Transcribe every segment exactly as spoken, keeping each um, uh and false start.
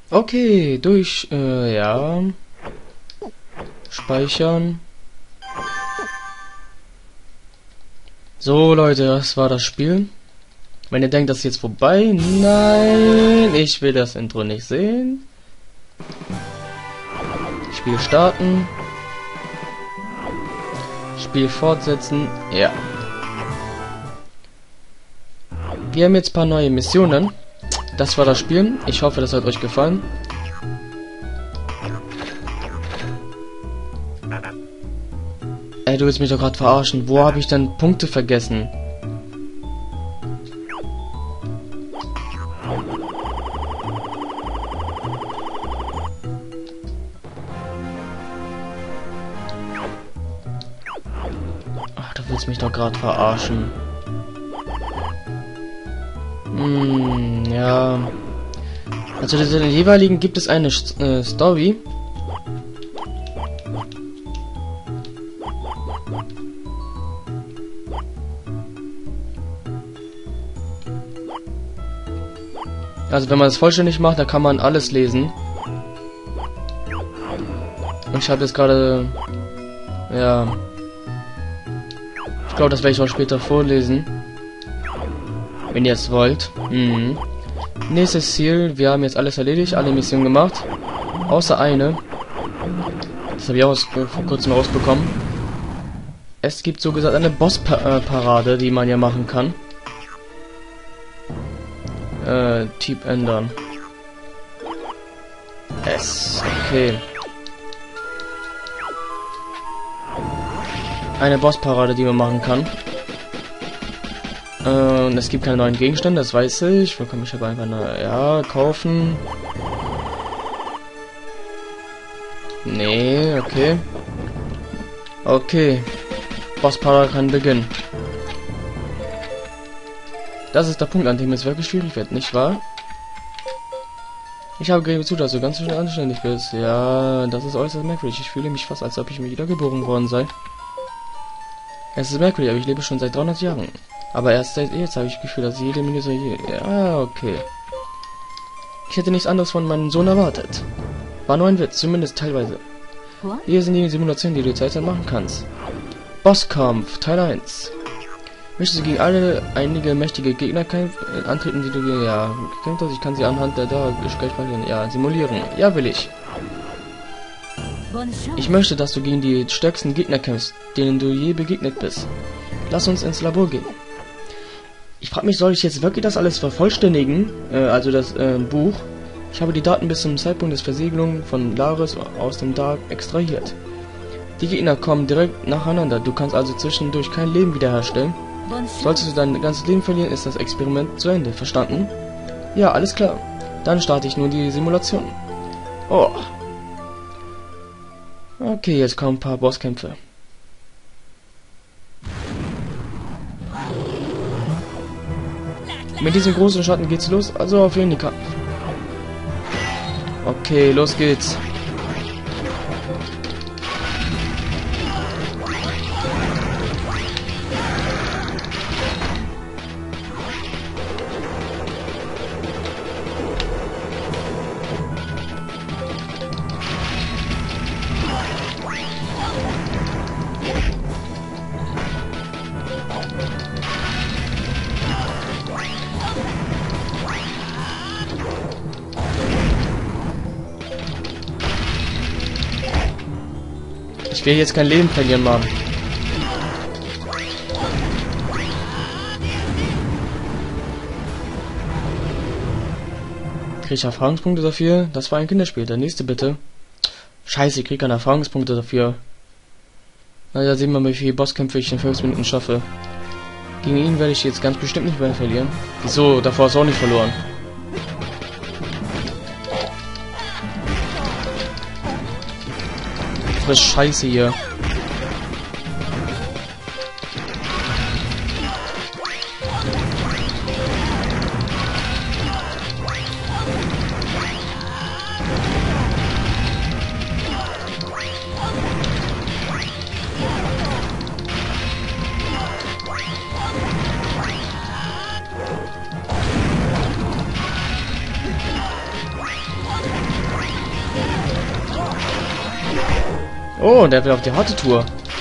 Okay, durch, äh, ja. Speichern. So, Leute, das war das Spiel. Wenn ihr denkt, das ist jetzt vorbei, nein, ich will das Intro nicht sehen. Spiel starten. Spiel fortsetzen, ja. Wir haben jetzt ein paar neue Missionen. Das war das Spiel. Ich hoffe, das hat euch gefallen. Ey, du willst mich doch gerade verarschen. Wo habe ich denn Punkte vergessen? Ach, du willst mich doch gerade verarschen. Hm, ja. Also zu den jeweiligen gibt es eine äh, Story. Also wenn man es vollständig macht, dann kann man alles lesen. Und ich habe jetzt gerade... Ja... Ich glaube, das werde ich auch später vorlesen. Wenn ihr es wollt. Mhm. Nächstes Ziel. Wir haben jetzt alles erledigt, alle Missionen gemacht. Außer eine. Das habe ich auch aus, äh, vor kurzem rausbekommen. Es gibt so gesagt eine Boss-Parade, die man ja machen kann. Äh, Typ ändern. S. Okay. Eine Bossparade, die man machen kann. Äh, und es gibt keine neuen Gegenstände, das weiß ich. Wo kann ich aber einfach eine, ja, kaufen? Nee, okay. Okay. Bossparade kann beginnen. Das ist der Punkt, an dem es wirklich schwierig wird, nicht wahr? Ich habe gegeben zu, dass du ganz schön anständig bist. Ja, das ist äußerst merkwürdig. Ich fühle mich fast, als ob ich mir wiedergeboren worden sei. Es ist merkwürdig, aber ich lebe schon seit dreihundert Jahren. Aber erst seit jetzt habe ich das Gefühl, dass jede Minute... Ja, okay. Ich hätte nichts anderes von meinem Sohn erwartet. War nur ein Witz, zumindest teilweise. Hier sind die Simulationen, die du derzeit machen kannst. Bosskampf, Teil eins. Möchtest du gegen alle einige mächtige Gegner kämpfen, antreten, die du ja gekämpft hast? Ich kann sie anhand der da ja simulieren. Ja, will ich. Ich möchte, dass du gegen die stärksten Gegner kämpfst, denen du je begegnet bist. Lass uns ins Labor gehen. Ich frage mich, soll ich jetzt wirklich das alles vervollständigen? Äh, also das äh, Buch. Ich habe die Daten bis zum Zeitpunkt des Versiegelung von Laris aus dem Dark extrahiert. Die Gegner kommen direkt nacheinander. Du kannst also zwischendurch kein Leben wiederherstellen. Solltest du dein ganzes Leben verlieren, ist das Experiment zu Ende. Verstanden? Ja, alles klar. Dann starte ich nur die Simulation. Oh. Okay, jetzt kommen ein paar Bosskämpfe. Mit diesem großen Schatten geht's los, also auf jeden Fall. Okay, los geht's. Ich will jetzt kein Leben verlieren, Mann. Krieg ich Erfahrungspunkte dafür? Das war ein Kinderspiel. Der nächste bitte. Scheiße, ich krieg keine Erfahrungspunkte dafür. Na ja, sehen wir mal, wie viele Bosskämpfe ich in fünf Minuten schaffe. Gegen ihn werde ich jetzt ganz bestimmt nicht mehr verlieren. Wieso? Davor ist auch nicht verloren. Das ist scheiße hier. Oh, der will auf die harte Tour.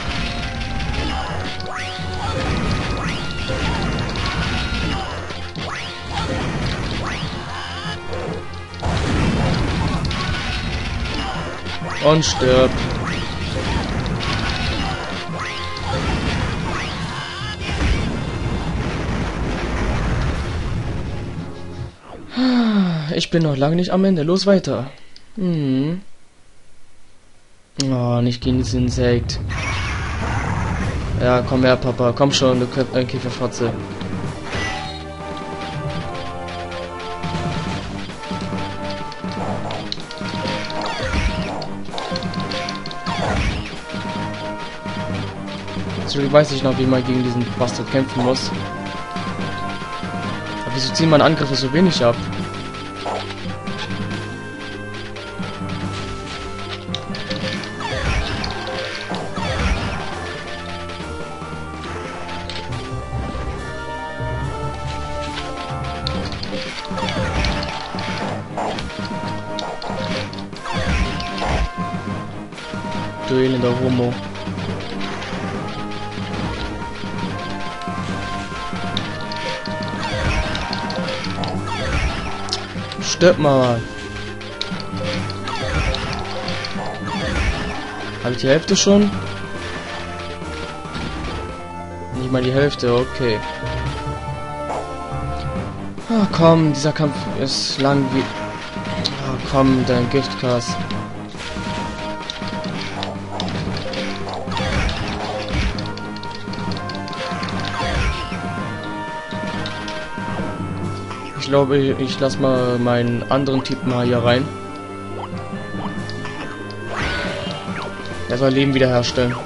Und stirbt. Ich bin noch lange nicht am Ende. Los weiter. Hm. Oh, nicht gegen dieses Insekt. Ja, komm her, Papa. Komm schon, du Kö äh, Käferfotze. Natürlich weiß ich noch, wie man gegen diesen Bastard kämpfen muss. Aber wieso ziehen meine Angriffe so wenig ab? Du elender Homo. Stirb mal. Habe ich die Hälfte schon? Nicht mal die Hälfte, okay. Ah, komm, dieser Kampf ist lang wie... Ah, komm, dein Giftkass. Ich glaube, ich lasse mal meinen anderen Typ mal hier rein. Er soll Leben wiederherstellen.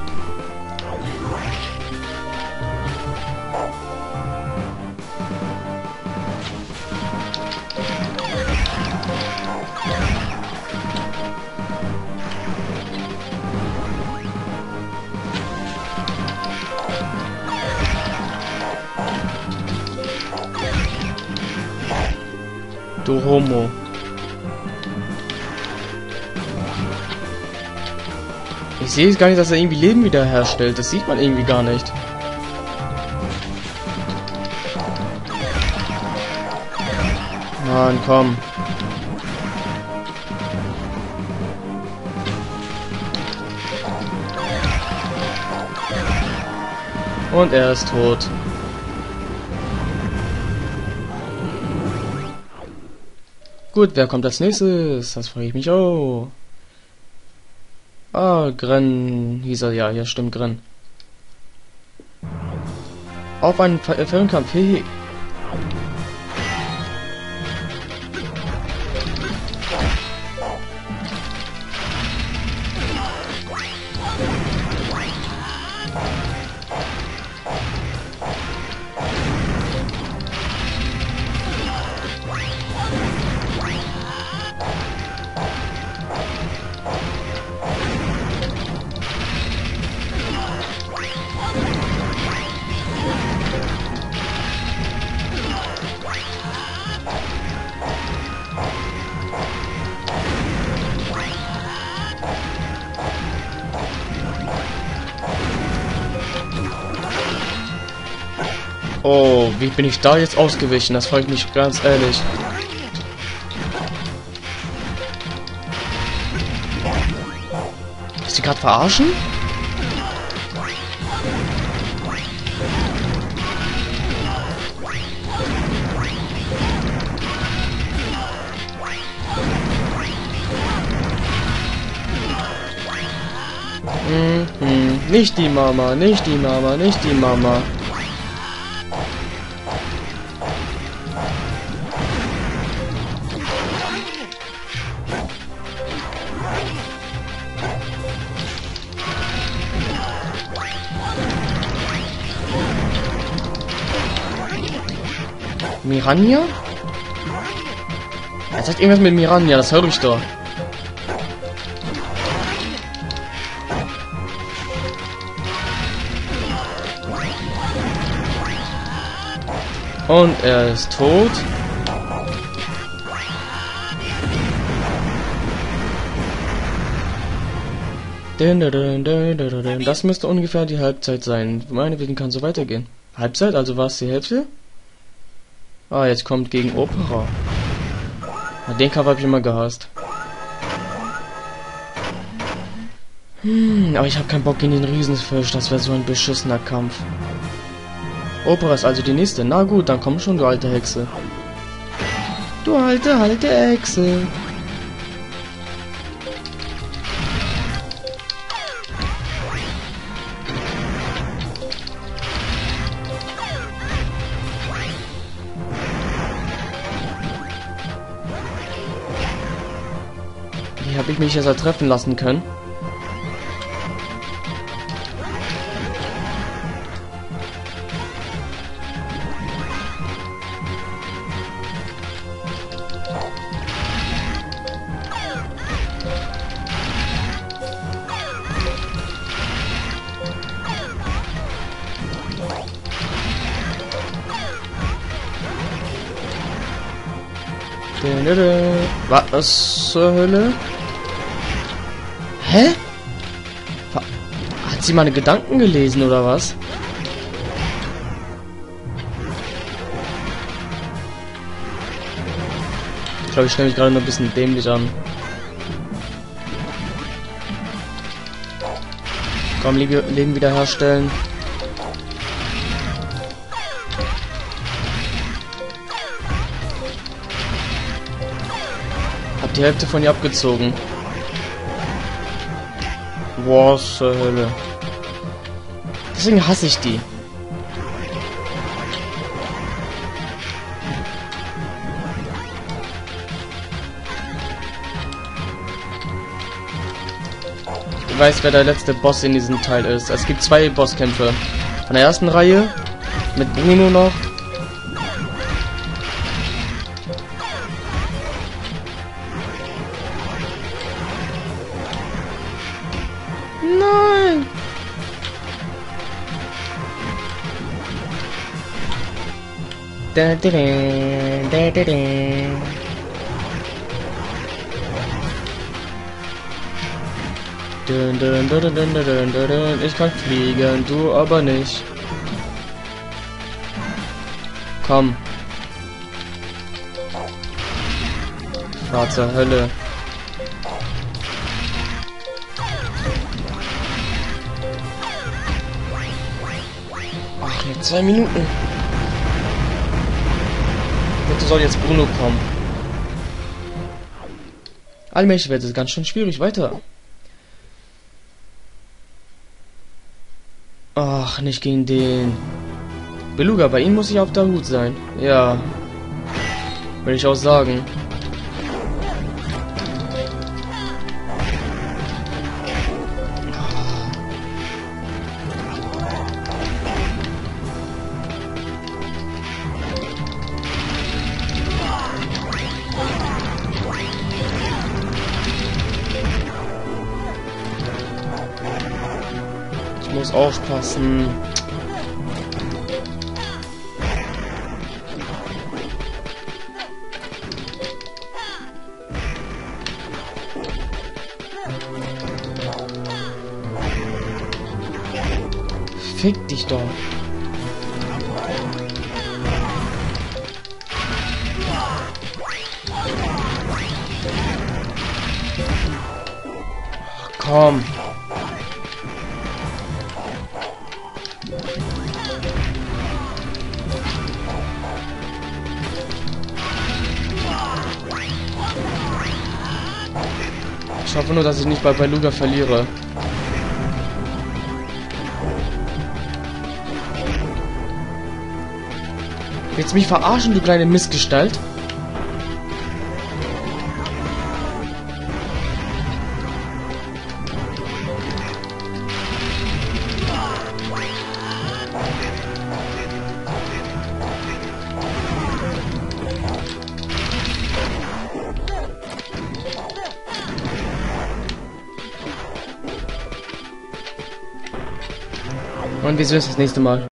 Du Homo. Ich sehe es gar nicht, dass er irgendwie Leben wiederherstellt. Das sieht man irgendwie gar nicht. Mann, komm. Und er ist tot. Gut, wer kommt als nächstes? Das frage ich mich auch. Ah, Gren hieß er, ja, hier stimmt, Gren. Auf einen Fernkampf, hehe. Oh, wie bin ich da jetzt ausgewichen? Das frage ich mich ganz ehrlich. Ist die gerade verarschen? Mhm. Nicht die Mama, nicht die Mama, nicht die Mama. Miranja? Er sagt irgendwas mit Miranja, das höre ich doch. Und er ist tot. Das müsste ungefähr die Halbzeit sein. Meinetwegen kann so weitergehen. Halbzeit? Also war es die Hälfte? Ah, jetzt kommt gegen Opera. Na, den Kampf habe ich immer gehasst. Hm, aber ich habe keinen Bock gegen den Riesenfisch. Das wäre so ein beschissener Kampf. Opera ist also die nächste. Na gut, dann komm schon, du alte Hexe. Du alte, alte Hexe. Wie habe ich mich jetzt treffen lassen können? Was zur Hölle? Hä? Hat sie meine Gedanken gelesen oder was? Ich glaube, ich stelle mich gerade noch ein bisschen dämlich an. Komm, Leben wiederherstellen. Hab die Hälfte von ihr abgezogen. Was zur Hölle. Deswegen hasse ich die. Ich weiß, wer der letzte Boss in diesem Teil ist. Es gibt zwei Bosskämpfe. Von der ersten Reihe mit Bruno noch. Nein! Da, da, da, da, da. Dun, dun, dun, dun, dun, dun, dun, dun. Ich kann fliegen, du aber nicht. Komm. Fahr zur Hölle. Ach, jetzt zwei Minuten. Bitte soll jetzt Bruno kommen. Allmählich wird es ganz schön schwierig weiter. Ach, nicht gegen den. Beluga, bei ihm muss ich auf der Hut sein. Ja. Will ich auch sagen. Ich muss aufpassen. Fick dich doch. Ach, komm. Ich hoffe nur, dass ich nicht bei Beluga verliere. Willst du mich verarschen, du kleine Missgestalt? Und wir sehen uns das nächste Mal.